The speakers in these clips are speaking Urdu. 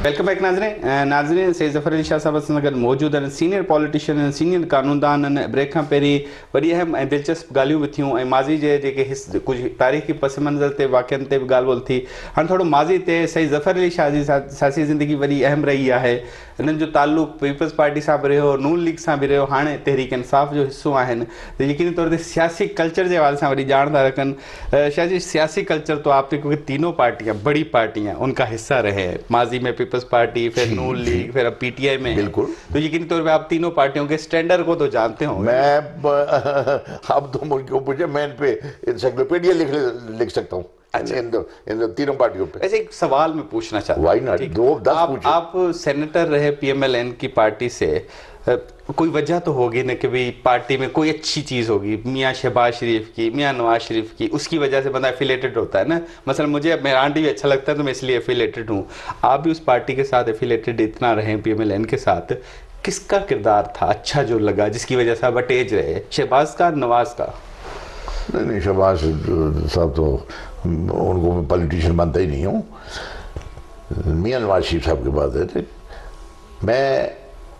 वेलकम बैक नाज़रीन सईद ज़फ़र अली शाह साहब असां गॾु मौजूद आहिनि सीनियर पॉलिटिशियन आहिनि सीनियर कानूनदान आहिनि ब्रेक खां पहिरीं वॾी अहम ऐं दिलचस्प ॻाल्हियूं बि थियूं ऐं माज़ी जे जेके कुझु तारीख़ी पस मंज़र ते वाक़िअनि ते बि ॻाल्हि ॿोल थी। हाणे थोरो माज़ी ते सईद ज़फ़र अली शाह जी सियासी ज़िंदगी वॾी अहम रही आहे। हिननि जो ताल्लुक़ पीपल्स पार्टी सां बि रहियो, नून लीग सां बि रहियो, हाणे तहरीक इंसाफ़ जो हिसो आहिनि। तो यकीनी तौर ते सियासी कल्चर के हवाले से वही जान था रखन। शाह जी, सियासी कल्चर तो आपके क्योंकि तीनों पार्टियां बड़ी पार्टियां उनका हिस्सा रहे हैं, माजी में पीपल्स पार्टी, फिर नून लीग, फिर अब पीटीआई में। बिल्कुल। तो यकीनी तौर पे आप तीनों पार्टियों के स्टैंडर्ड को तो जानते होंगे। मैं अब तो मुझको पूछे, मैं इन पे इंसाइक्लोपीडिया लिख सकता हूँ। अच्छा। इन तीनों पार्टियों पे। ऐसे एक सवाल मैं पूछना चाहता हूँ। Why not? 10 पूछो। आप सेनेटर रहे पीएमएलएन की पार्टी से, कोई वजह तो होगी ना कि भाई पार्टी में कोई अच्छी चीज़ होगी, मियाँ शहबाज शरीफ की, मियाँ नवाज शरीफ की, उसकी वजह से बंदा एफिलेटेड होता है ना। मसलन मुझे मेरा आंटी भी अच्छा लगता है तो मैं इसलिए एफिलेटेड हूँ। आप भी उस पार्टी के साथ एफिलेटेड इतना रहे पीएमएलएन के साथ, किसका किरदार था अच्छा जो लगा जिसकी वजह से आप अटैच रहे, शहबाज का, नवाज का? नहीं, शहबाज साहब तो उनको मैं पॉलिटिशियन मानता ही नहीं हूँ। मियाँ नवाज शरीफ साहब के बाद है। मैं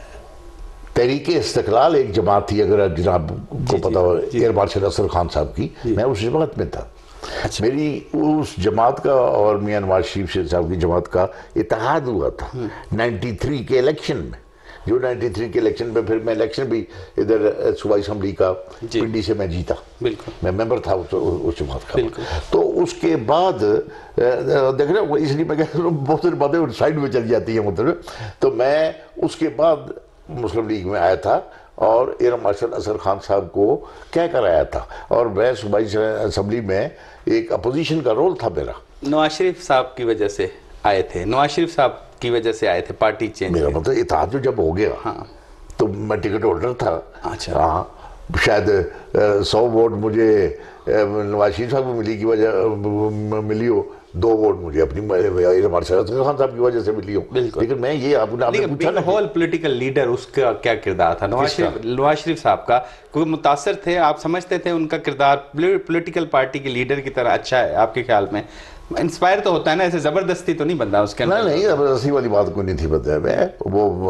तहरीक इस्तिकलाल एक जमात थी, अगर जनाब को पता हो, एयर मार्शल असर खान साहब की, मैं उस जमात में था। अच्छा। मेरी उस जमात का और मियाँ नवाज शरीफ साहब की जमात का इत्तेहाद हुआ था 93 के इलेक्शन में। जो 93 के इलेक्शन में फिर मैं इलेक्शन भी इधर सूबाई असम्बली का पिंडी से मैं जीता। बिल्कुल। मैं मेंबर था उस जमात का। तो उसके बाद देख रहे हो, इसलिए मैं कह रहा हूँ बहुत सारी बातें साइड में चली जाती हैं मतलब। तो मैं उसके बाद मुस्लिम लीग में आया था और एयर मार्शल असर खान साहब को कह कर आया था, और मैं सूबाई असम्बली में एक अपोजिशन का रोल था मेरा। नवाज शरीफ साहब की वजह से आए थे, नवाज शरीफ साहब की वजह से आए थे, पार्टी चेंज। मेरा मतलब इत्तेहाद जो जब हो गया, हाँ, तो मैं टिकट होल्डर था। अच्छा। हाँ, शायद 100 वोट मुझे नवाज शरीफ साहब को मिली की वजह मिली हो, 2 वोट मुझे अपनी मार्शल खान साहब की वजह से मिली हो। लेकिन मैं ये आपने पूछा ना, होल पॉलिटिकल लीडर उसका क्या किरदार था नवाज शरीफ साहब का? क्योंकि मुतासर थे, आप समझते थे उनका किरदार पॉलिटिकल पार्टी के लीडर की तरह अच्छा है आपके ख्याल में? इंस्पायर तो होता है ना, ऐसे जबरदस्ती तो नहीं बनता उसके अंदर? नहीं, जबरदस्ती वाली बात कोई नहीं थी। पता है मैं वो,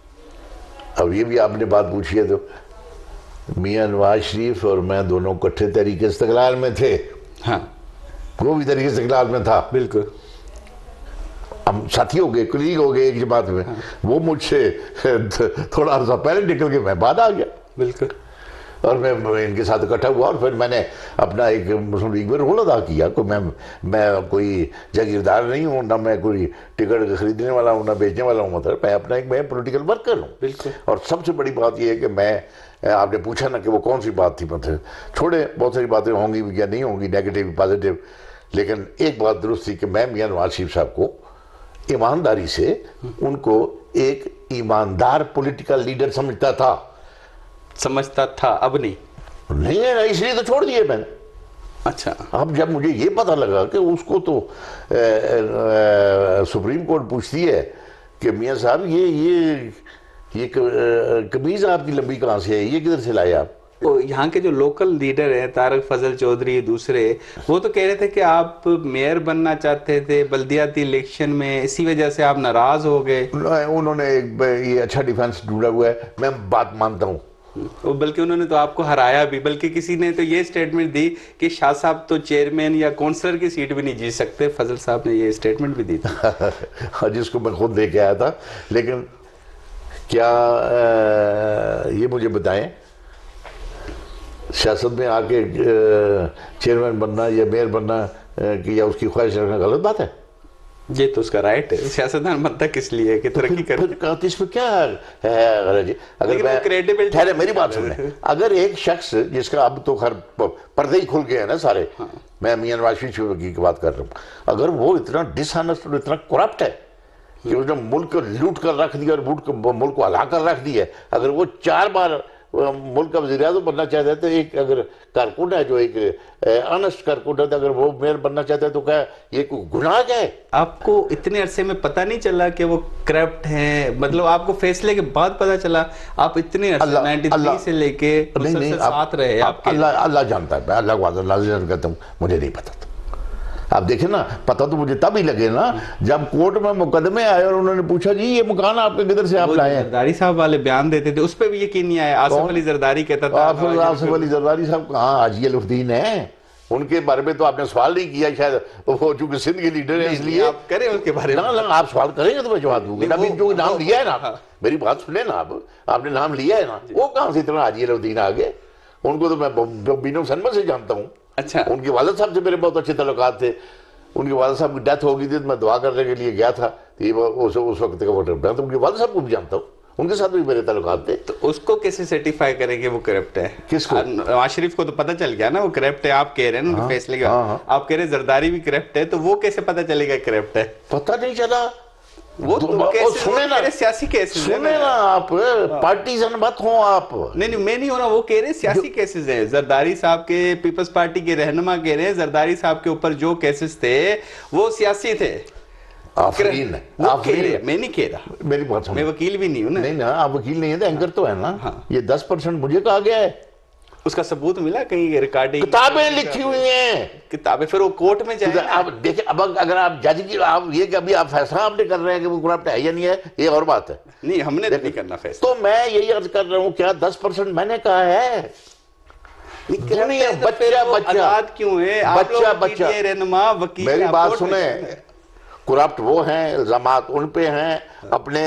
अब ये भी आपने बात पूछी है, तो मियाँ नवाज शरीफ और मैं दोनों इकट्ठे तहरीक इस्तिकलाल में थे। हाँ, वो भी तहरीक इस्तिकलाल में था। बिल्कुल। हम साथी हो गए, कुलीग हो गए एक जमात में। हाँ। वो मुझसे थोड़ा अर्सा पहले निकल के मैं बाद आ गया। बिल्कुल। और मैं इनके साथ इकट्ठा हुआ, और फिर मैंने अपना एक मुस्लिम लीग में रोल अदा किया। मैं कोई जागीरदार नहीं हूँ, ना मैं कोई टिकट खरीदने वाला हूँ, ना बेचने वाला हूँ। मतलब मैं अपना मैं पॉलिटिकल वर्कर हूँ। बिल्कुल। और सबसे बड़ी बात यह है कि मैं, आपने पूछा ना कि वो कौन सी बात थी, मतलब छोड़े, बहुत सारी बातें होंगी या नहीं होंगी, नेगेटिव पॉजिटिव, लेकिन एक बात दुरुस्त थी कि मैं मियाँ नवाज शरीफ साहब को ईमानदारी से उनको एक ईमानदार पॉलिटिकल लीडर समझता था। अब नहीं है, इसलिए तो छोड़ दिए मैंने। अच्छा। अब जब मुझे ये पता लगा कि उसको तो सुप्रीम कोर्ट पूछती है कि मियाँ साहब ये कमीज आपकी लंबी कहाँ से है, ये किधर से लाए आप? तो यहाँ के जो लोकल लीडर हैं, तारक फजल चौधरी, दूसरे, वो तो कह रहे थे कि आप मेयर बनना चाहते थे बल्दियाती इलेक्शन में, इसी वजह से आप नाराज हो गए। उन्होंने ये अच्छा डिफेंस ढूंढा हुआ है, मैं बात मानता हूँ। बल्कि उन्होंने तो आपको हराया भी, बल्कि किसी ने तो ये स्टेटमेंट दी कि शाह साहब तो चेयरमैन या काउंसलर की सीट भी नहीं जीत सकते। फजल साहब ने ये स्टेटमेंट भी दी थी। जिसको मैं खुद लेके आया था। लेकिन क्या ये मुझे बताएं, सियासत में आके चेयरमैन बनना या मेयर बनना कि या उसकी ख्वाहिश रखना गलत बात है? ये तो उसका राइट है, सियासतदान बनता किस लिए कि तरक्की करे। तो इसमें क्या है जी? अगर मैं ठहरे, मेरी बात सुन, अगर एक शख्स जिसका अब तो खैर पर्दे ही खुल गए हैं ना सारे, हाँ। मैं मियाँ नवाज शरीफ की बात कर रहा हूँ, अगर वो इतना डिसऑनेस्ट और इतना करप्ट है कि उसने मुल्क को लूट कर रख दिया और मुल्क को हला कर रख दिया, अगर वो 4 बार मुल्क का वज़ीर-ए-आज़म बनना चाहता है, तो एक अगर कारकुन है जो एक ऑनेस्ट कारकुन है, तो अगर वो मेयर बनना चाहता है तो क्या ये कोई गुनाह क्या है? आपको इतने अरसे में पता नहीं चला कि वो करप्ट हैं? मतलब आपको फैसले के बाद पता चला? आप इतने अरसे 93 से लेके साथ रहे। अल्लाह जानता है, मैं अल्लाह को कहता हूँ, मुझे नहीं पता था। آپ دیکھیں نا, پتہ تو مجھے تب ہی لگے نا جب کورٹ میں مقدمے آئے اور انہوں نے پوچھا جی یہ مکان آپ کے کدھر سے آپ لائے ہیں. زرداری صاحب والے بیان دیتے تھے, اس پہ بھی یقین نہیں آیا. آصف علی زرداری کہتا تھا. آصف علی زرداری صاحب کہاں حاجی الدین ہیں, ان کے بارے میں تو آپ نے سوال نہیں کیا شاید, وہ چونکہ سندھ کے لیڈر ہیں اس لیے آپ کریں ان کے بارے میں. آپ سوال کریں گے تو میں جواب دوں گا. ابھی جو نام لیا ہے نا, میری بات سنیں نا, آپ نے نام لیا ہے نا, وہ کہاں سے اتنا حاجی الدین آگے. ان کو تو میں بینو سنمر سے جانتا ہوں. اچھا, ان کے والد صاحب سے میرے بہت اچھے تعلقات تھے. ان کے والد صاحب کی ڈیتھ ہو گئی تھی تو میں دعا کرنے کے لیے گیا تھا, اس وقت کا ووٹر. میں تو ان کے والد صاحب کو بھی جانتا ہوں, ان کے ساتھ بھی میرے تعلقات تھے. تو اس کو کیسے سرٹیفائی کریں کہ وہ کرپٹ ہے؟ کس کو؟ نواز شریف کو تو پتہ چل گیا نا وہ کرپٹ ہے, آپ کہہ رہے ہیں نا فیصلے کا. آپ کہہ رہے ہیں زرداری بھی کرپٹ ہے, تو وہ کیسے پتہ چلے گا کرپٹ ہے؟ پتہ نہیں چلا. وہ سیاسی کیسز ہیں. سنیں نا آپ, پارٹیزن مت ہوں آپ. نہیں میں نہیں ہو رہا, وہ کہہ رہے ہیں سیاسی کیسز ہیں. زرداری صاحب کے پیپلز پارٹی کے رہنما کہہ رہے ہیں زرداری صاحب کے اوپر جو کیسز تھے وہ سیاسی تھے. آفرین میں نہیں کہہ رہا, میری بات سنیں, میں وکیل بھی نہیں ہوں نا. نہیں نا, آپ وکیل نہیں ہیں تو اینکر تو ہے نا. یہ 10% مجھے کہا گیا ہے. اس کا ثبوت ملا کہیں ریکارڈنگ؟ کتابیں لکھی ہوئی ہیں. کتابیں پھر وہ کورٹ میں جائیں. آپ دیکھیں, اب اگر آپ جج کی آپ یہ کہ ابھی آپ فیصلہ آپ نے کر رہے ہیں کہ وہ کرپٹ ہے یا نہیں ہے, یہ اور بات ہے. نہیں, ہم نے نہیں کرنا فیصلہ. تو میں یہی عرض کر رہا ہوں, کیا 10% میں نے کہا ہے؟ آزاد کیوں ہے بچہ رہنما وکیل؟ میری بات سنیں, کرپٹ وہ ہیں, الزامات ان پہ ہیں, اپنے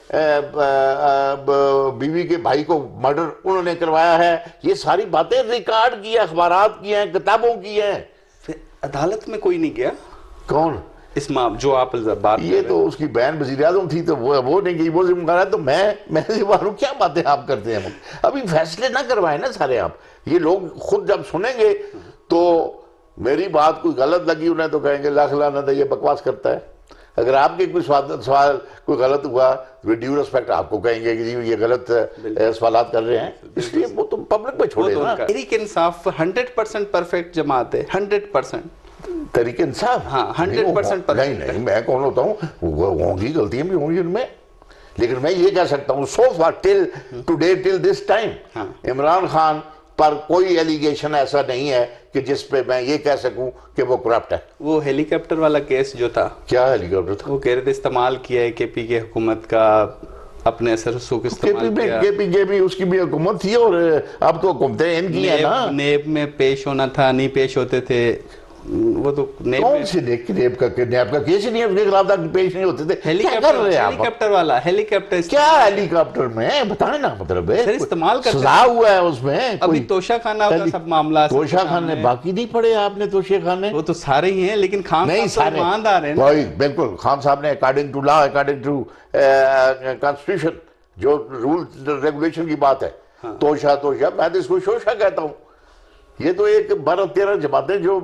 بیوی کے بھائی کو مرڈر انہوں نے کروایا ہے. یہ ساری باتیں ریکارڈ کی ہیں, اخبارات کی ہیں, کتابوں کی ہیں. پھر عدالت میں کوئی نہیں گیا؟ کون اس جو آپ بات, یہ تو اس کی بہن وزیر اعظم تھی تو وہ نہیں گئی, وہ ذمہ دار ہے. تو میں ذمہ دار ہوں. کیا باتیں آپ کرتے ہیں؟ ابھی فیصلے نہ کروائیں نا سارے آپ. یہ لوگ خود جب سنیں گے تو میری بات کوئی غلط لگی انہیں تو کہیں گے لاکھ لعنت ہے, یہ بکواس کرتا ہے. اگر آپ کے کوئی سوال کوئی غلط ہوا, ڈیو ریسپیکٹ آپ کو کہیں گے کہ جی یہ غلط سوالات کر رہے ہیں, اس لیے وہ تو پبلک پہ چھوڑے نا. تحریک انصاف 100% پرفیکٹ جماعت ہے. 100% تحریک انصاف, ہاں 100% پرفیکٹ. نہیں میں کون ہوتا ہوں, ہوں گی غلطیاں بھی ہوں گی ان میں, لیکن میں یہ کہہ سکتا ہوں so far till today till this time Imran Khan پر کوئی ایلیگیشن ایسا نہیں ہے کہ جس پہ میں یہ کہہ سکوں کہ وہ کرپٹ ہے. وہ ہیلی کاپٹر والا کیس جو تھا, کیا ہیلی کاپٹر تھا؟ وہ کہہ رہے تھے استعمال کیا ہے کے پی کے حکومت کا, اپنے اثر رسوخ استعمال کیا. کے پی اس کی بھی حکومت تھی, اور اب تو حکومتیں ان کی ہیں نا. نیب میں پیش ہونا تھا, نہیں پیش ہوتے تھے. وہ تو کون سے نیب کا کیس نہیں ہے, اس کے خلاف تک پیش نہیں ہوتے تھے. ہیلی کاپٹر والا, ہیلی کاپٹر کیا ہیلی کاپٹر میں بتائیں نا, مطلب ہے استعمال کرتے سزا ہوا ہے اس میں. ابھی توشہ خانہ کا سب معاملہ, توشہ خان نے باقی نہیں پڑھے آپ نے, توشہ خان نے, وہ تو سارے ہی ہیں, لیکن خان صاحب ایماندار ہیں. بالکل, خان صاحب نے according to law, according to constitution, جو رول ریگولیشن کی بات ہے, توشہ میں تو اس کو شوشہ کہتا ہوں. یہ تو ایک 12-13 جماعتیں جو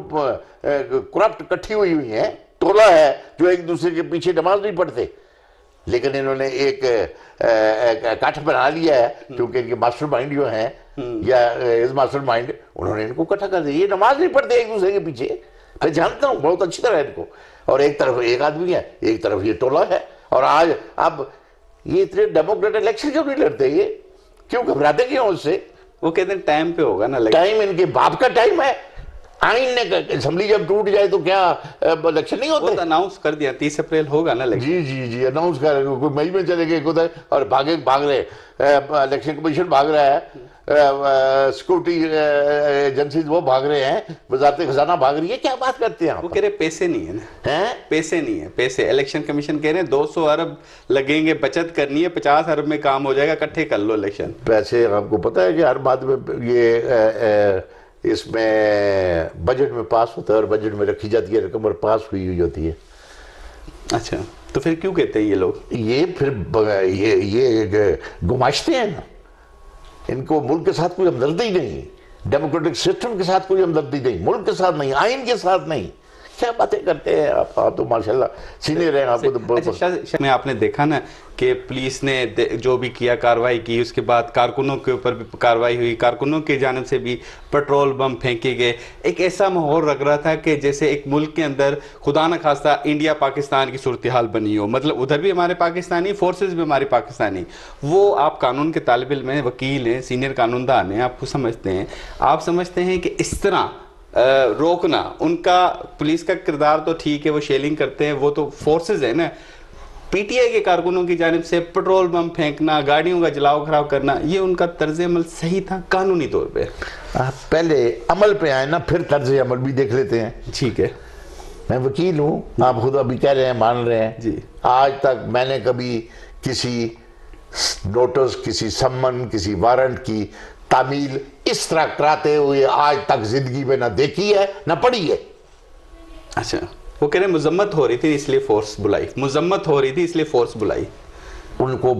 کرپٹ کٹھی ہوئی ہیں, ٹولہ ہے جو ایک دوسرے کے پیچھے نماز نہیں پڑھتے, لیکن انہوں نے ایک کٹھ بنا لیا ہے کیونکہ ان کے ماسٹر مائنڈ جو ہیں یا از ماسٹر مائنڈ, انہوں نے ان کو کٹھا کر دیا. یہ نماز نہیں پڑھتے ایک دوسرے کے پیچھے, میں جانتا ہوں بہت اچھی طرح ان کو. اور ایک طرف ایک آدمی ہے, ایک طرف یہ ٹولہ ہے. اور آج اب یہ اتنے ڈیموکریٹ الیکشن کیوں نہیں لڑتے, یہ کیوں گھبراتے کیوں اس سے؟ وہ کہتے ہیں ٹائم پہ ہوگا نا. ٹائم ان کے باپ کا ٹائم ہے. آئین نے اسمبلی جب ٹوٹ جائے تو کیا الیکشن نہیں ہوتے؟ وہ اناؤنس کر دیا 30 اپریل ہوگا نا. جی اناؤنس کر رہے, کوئی مئی میں چلے گئے ادھر, اور بھاگ رہے, الیکشن کمیشن بھاگ رہا ہے, سیکورٹی ایجنسیز وہ بھاگ رہے ہیں, وزارت خزانہ بھاگ رہی ہے. کیا بات کرتے ہیں آپ؟ وہ کہہ رہے پیسے نہیں ہے نا, پیسے نہیں ہے. پیسے الیکشن کمیشن کہہ رہے ہیں 200 ارب لگیں گے, بچت کرنی ہے, 50 ارب میں کام ہو جائے گا, اکٹھے کر لو الیکشن. پیسے آپ کو پتہ ہے کہ ہر بات میں یہ اس میں بجٹ میں پاس ہوتا ہے, اور بجٹ میں رکھی جاتی ہے رقم, اور پاس ہوئی ہوتی ہے. اچھا, تو پھر کیوں کہتے ہیں یہ لوگ؟ یہ پھر یہ گماشتے ہیں نا. ان کو ملک کے ساتھ کوئی ہمدردی نہیں, ڈیموکریٹک سسٹم کے ساتھ کوئی ہمدردی نہیں, ملک کے ساتھ نہیں, آئین کے ساتھ نہیں. کیا باتیں کرتے ہیں آپ تو ماشاءاللہ سینئر ہیں آپ کو تو. میں آپ نے دیکھا نا کہ پولیس نے جو بھی کیا کاروائی کی, اس کے بعد کارکنوں کے اوپر بھی کاروائی ہوئی, کارکنوں کی جانب سے بھی پیٹرول بم پھینکے گئے. ایک ایسا ماحول لگ رہا تھا کہ جیسے ایک ملک کے اندر خدا نہ خواستہ انڈیا پاکستان کی صورتحال بنی ہو. مطلب ادھر بھی ہمارے پاکستانی, فورسز بھی ہماری پاکستانی. وہ آپ قانون کے طالب علم ہیں, وکیل ہیں, سینئر قانون دان ہیں, آپ کو سمجھتے ہیں, آپ سمجھتے ہیں کہ اس طرح روکنا. ان کا پولیس کا کردار تو ٹھیک ہے, وہ شیلنگ کرتے ہیں, وہ تو فورسز ہیں نا. پی ٹی آئی کے کارکنوں کی جانب سے پٹرول بم پھینکنا, گاڑیوں کا جلاؤ خراب کرنا, یہ ان کا طرز عمل صحیح تھا قانونی طور پہ؟ پہلے عمل پہ آئے نا, پھر طرز عمل بھی دیکھ لیتے ہیں. ٹھیک ہے, میں وکیل ہوں, آپ خود ابھی کہہ رہے ہیں, مان رہے ہیں جی. آج تک میں نے کبھی کسی نوٹس, کسی سمن, کسی وارنٹ کی تعمیل اس طرح کراتے ہوئے آج تک زندگی میں نہ دیکھی ہے نہ پڑھی ہے. اچھا, وہ کہہ رہے ہیں مذمت ہو رہی تھی اس لیے فورس بلائی, مذمت ہو رہی تھی اس لیے فورس بلائی. ان کو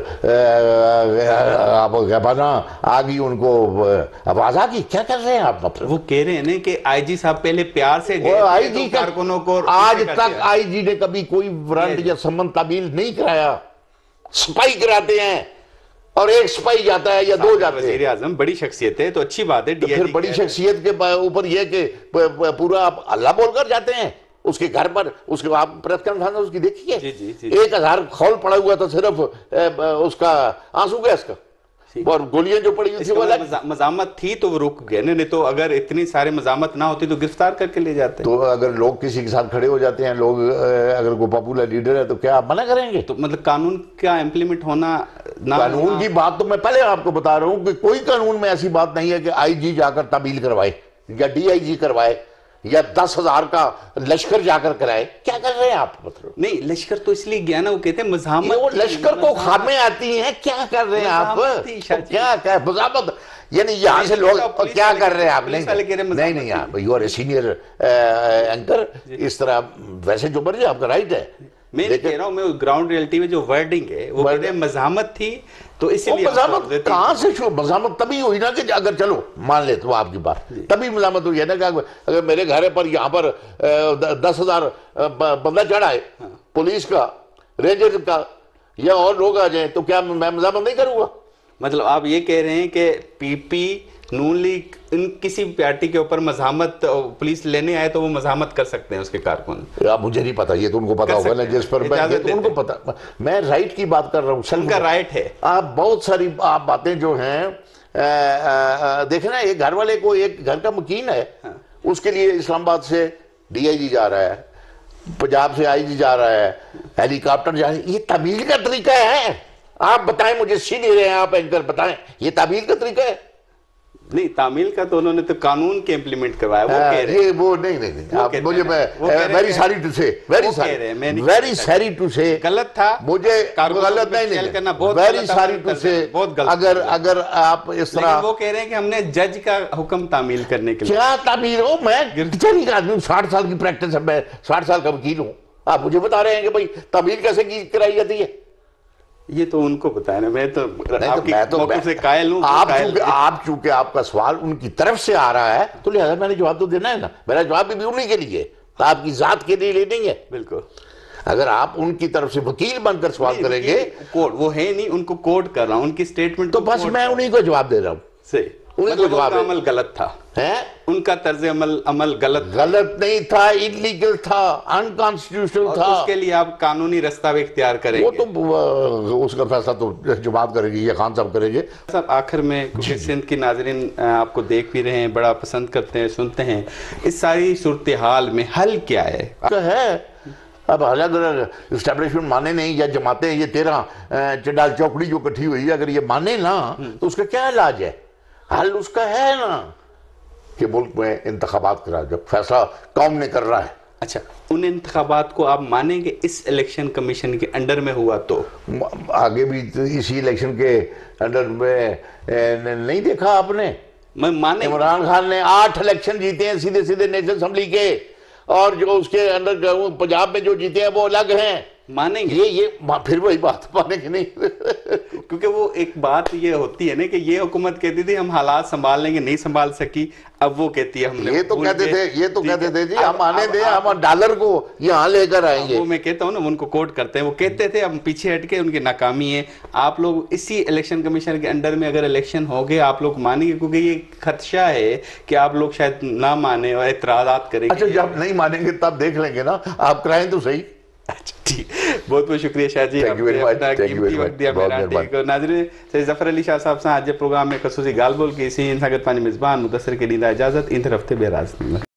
غبانہ آگئی, ان کو آواز آگئی. کیا کر رہے ہیں آپ؟ مطلب وہ کہہ رہے ہیں نا کہ آئی جی صاحب پہلے پیار سے گئے, آئی جی کارکنوں کو آج تک آئی جی نے کبھی کوئی وارنٹ یا سمن تعمیل نہیں کرایا. سپائی کراتے ہیں, اور ایک سپاہی جاتا ہے یا دو جاتے ہیں. وزیر اعظم بڑی شخصیت ہے تو اچھی بات ہے. پھر بڑی شخصیت کے اوپر یہ کہ پورا آپ اللہ بول کر جاتے ہیں. اس کے گھر پر اس کے آپ پریس کانفرنس اس کی دیکھیے, 1000 خول پڑا ہوا تھا صرف اس کا آنسو گیس کا, اور گولیاں جو پڑی ہوئی تھی وہ مزاحمت تھی تو وہ رک گئے. نہیں تو اگر اتنی سارے مزاحمت نہ ہوتی تو گرفتار کر کے لے جاتے. تو اگر لوگ کسی کے ساتھ کھڑے ہو جاتے ہیں, لوگ اگر کوئی پاپولر لیڈر ہے تو کیا آپ منع کریں گے؟ تو مطلب قانون کا امپلیمنٹ ہونا, قانون کی بات تو میں پہلے آپ کو بتا رہا ہوں کہ کوئی قانون میں ایسی بات نہیں ہے کہ آئی جی جا کر تعمیل کروائے یا ڈی آئی جی کروائے یا 10,000 کا لشکر جا کر کرائے. کیا کر رہے ہیں آپ؟ مطلب نہیں, لشکر تو اس لیے گیا نا, وہ کہتے ہیں مزاحمت. وہ لشکر کو خامیں آتی ہیں. کیا کر رہے ہیں آپ؟ کیا مزاحمت, یعنی یہاں سے لوگ کیا کر رہے ہیں آپ؟ نہیں آپ you are a senior anchor, اس طرح ویسے جو مرضی آپ کا رائٹ ہے. میں نہیں کہہ رہا ہوں, میں گراؤنڈ ریئلٹی میں جو ورڈنگ ہے وہ کہتے ہیں مزاحمت تھی, تو اسی لیے مزاحمت کہاں سے مزاحمت تبھی ہوئی نا کہ اگر چلو مان لیتے وہ آپ کی بات, تبھی مزاحمت ہوئی ہے نا کہ اگر میرے گھر پر یہاں پر 10,000 بندہ چڑھا ہے, پولیس کا, رینجر کا, یا اور لوگ آ جائیں, تو کیا میں مزاحمت نہیں کروں گا؟ مطلب آپ یہ کہہ رہے ہیں کہ پی پی, نون لیگ, ان کسی پارٹی کے اوپر مزاحمت پولیس لینے آئے تو وہ مزاحمت کر سکتے ہیں اس کے کارکن؟ مجھے نہیں پتا, یہ تو ان کو پتا ہوگا نا, جس پر ان کو پتا. میں رائٹ کی بات کر رہا ہوں, ان کا رائٹ ہے. آپ بہت ساری آپ باتیں جو ہیں دیکھنا, ایک گھر والے کو, ایک گھر کا مکین ہے, اس کے لیے اسلام آباد سے ڈی آئی جی جا رہا ہے, پنجاب سے آئی جی جا رہا ہے, ہیلی کاپٹر جا رہا ہے. یہ تعمیل کا طریقہ ہے. آپ بتائیں, مجھے سینئر ہیں آپ اینکر, بتائیں یہ تعمیل کا طریقہ ہے؟ نہیں, تعمیل کا تو انہوں نے تو قانون کے امپلیمنٹ کروایا. وہ کہہ رہے ہیں وہ نہیں مجھے ویری ساری ٹو سے, ویری ساری ٹو سے غلط تھا. مجھے غلط نہیں, ویری ساری ٹو سے اگر آپ اس طرح. وہ کہہ رہے ہیں کہ ہم نے جج کا حکم تعمیل کرنے کے لیے. کیا تعمیل ہو؟ میں کچہری کا آدمی ہوں, 60 سال کی پریکٹس ہے, میں 60 سال کا وکیل ہوں. آپ مجھے بتا رہے ہیں کہ بھائی تعمیل کیسے کرائی جاتی ہے؟ یہ تو ان کو بتایا نا, میں تو آپ کی موقف سے قائل ہوں. آپ چونکہ آپ کا سوال ان کی طرف سے آ رہا ہے تو لہذا میں نے جواب تو دینا ہے نا. میرا جواب بھی انہیں کے لیے, آپ کی ذات کے لیے نہیں ہے. بالکل. اگر آپ ان کی طرف سے وکیل بن کر سوال کریں گے, وہ ہے نہیں, ان کو کوٹ کر رہا ہوں, ان کی سٹیٹمنٹ, تو بس میں انہیں کو جواب دے رہا ہوں. صحیح, ان کا عمل غلط تھا, ان کا طرز عمل غلط نہیں تھا, انلیگل تھا, انکانسٹیٹیوشنل تھا. اس کے لیے آپ قانونی رستہ بھی اختیار کریں گے. وہ تو اس کا فیصلہ تو جماعت کرے گی یا خان صاحب کریں گے. صاحب آخر میں, کیونکہ سندھ کی ناظرین آپ کو دیکھ بھی رہے ہیں, بڑا پسند کرتے ہیں, سنتے ہیں, اس ساری صورتحال میں حل کیا ہے؟ اب الگ اسٹیبلشمنٹ مانے نہیں, یا جماعتیں یہ 13 چنڈال چوکڑی جو کٹھی ہوئی ہے, اگر یہ مانے نا تو اس کا کیا علاج ہے؟ حل اس کا ہے نا کہ ملک میں انتخابات کرا, جب فیصلہ قوم نے کر رہا ہے. اچھا, ان انتخابات کو آپ مانیں گے اس الیکشن کمیشن کے انڈر میں ہوا تو؟ آگے بھی اسی الیکشن کے انڈر میں نہیں دیکھا آپ نے؟ عمران خان نے 8 الیکشن جیتے ہیں سیدھے نیشنل اسمبلی کے, اور جو اس کے اندر پنجاب میں جو جیتے ہیں وہ الگ ہیں. مانیں گے یہ پھر وہی بات مانیں گے نہیں؟ کیونکہ وہ ایک بات یہ ہوتی ہے نا کہ یہ حکومت کہتی تھی ہم حالات سنبھال لیں گے, نہیں سنبھال سکی, اب وہ کہتی ہے ہم نے. یہ تو کہتے تھے جی ہم آنے دیں, ہم ڈالر کو یہاں لے کر آئیں گے. وہ میں کہتا ہوں نا, ان کو کوٹ کرتے ہیں, وہ کہتے تھے, ہم پیچھے ہٹ کے, ان کی ناکامی ہے. آپ لوگ اسی الیکشن کمیشن کے انڈر میں اگر الیکشن ہو گئے, آپ لوگ مانیں گے؟ کیونکہ یہ خدشہ ہے کہ آپ لوگ شاید نہ مانیں اور اعتراضات کریں گے. اچھا, جب نہیں مانیں گے تب دیکھ لیں گے نا, آپ کرائیں تو صحیح. اچھا ٹھیک، بہت بہت شکریہ شاہ جی، Thank you very much. Thank you very much. بہت مہربانی. ناظرین سید ظفر علی شاہ صاحب سے آج پروگرام میں خصوصی گال بول کی سی ان ساگت پانی میزبان مدثر کے ڈیندا اجازت ان ہفتے بے راز.